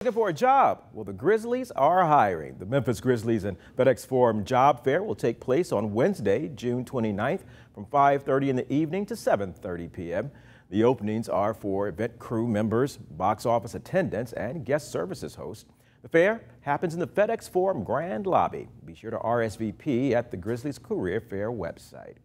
Looking for a job? Well, the Grizzlies are hiring. The Memphis Grizzlies and FedExForum Job Fair will take place on Wednesday, June 29th from 5:30 in the evening to 7:30 p.m. The openings are for event crew members, box office attendants, and guest services hosts. The fair happens in the FedExForum Grand Lobby. Be sure to RSVP at the Grizzlies Career Fair website.